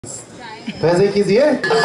वैसे कीजिए।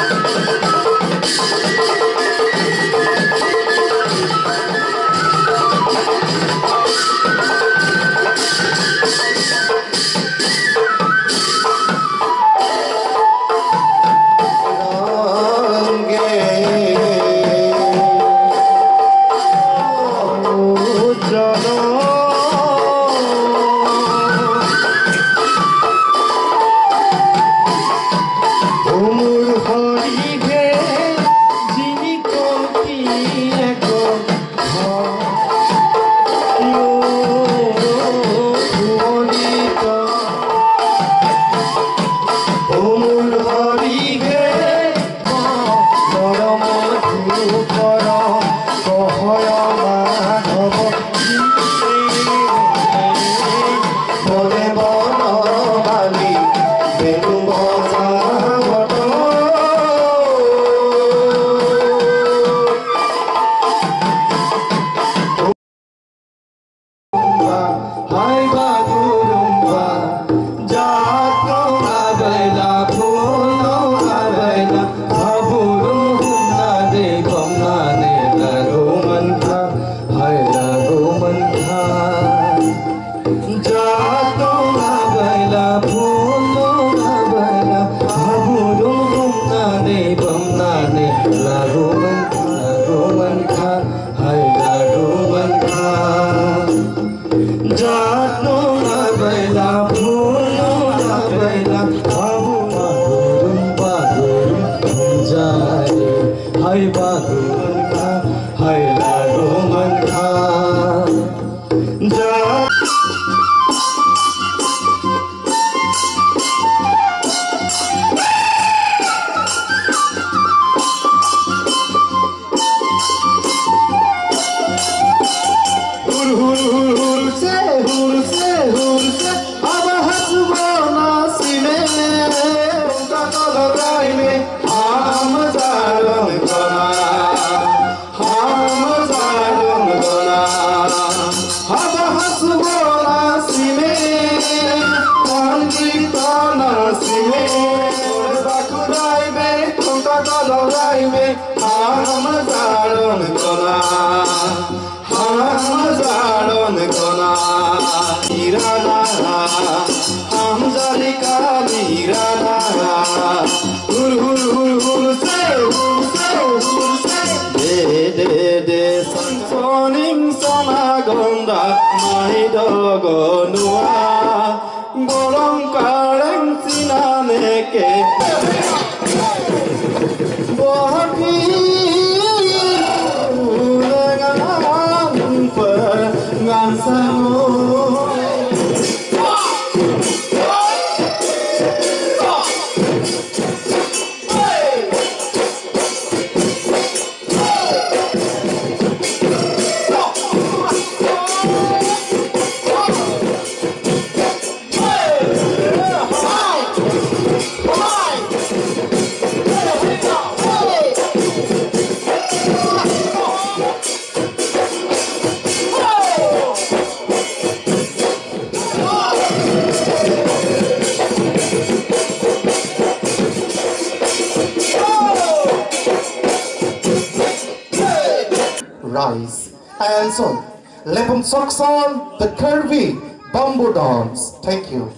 Rise and so Lepum Sokson, the curvy bamboo dance. Thank you.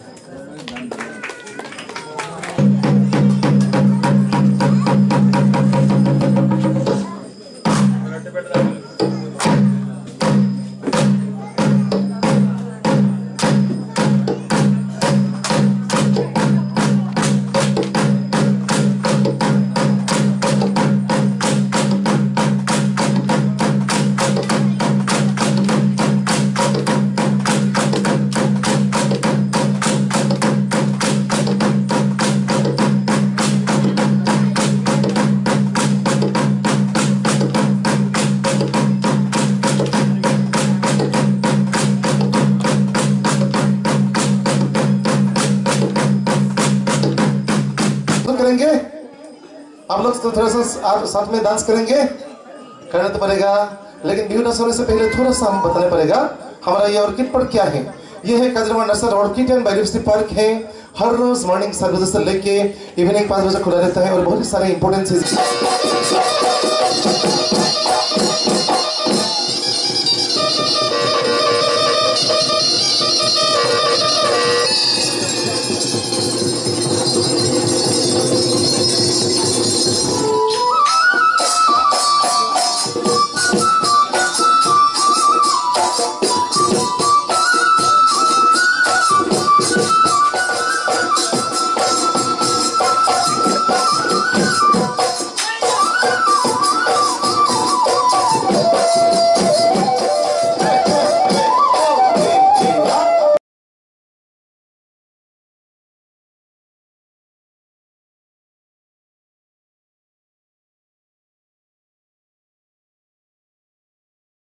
आप लोग तो थोड़ा सा आप साथ में डांस करेंगे, करना तो पड़ेगा, लेकिन बिहू डांस होने से पहले थोड़ा सा हम बताना पड़ेगा हमारा ये ऑर्किड पर क्या है। ये है Kaziranga nursery road kitten by university park है। हर रोज मॉर्निंग 7 बजे से लेके इवनिंग 5 बजे खुला रहता है और बहुत सारे इंपॉर्टेंट चीज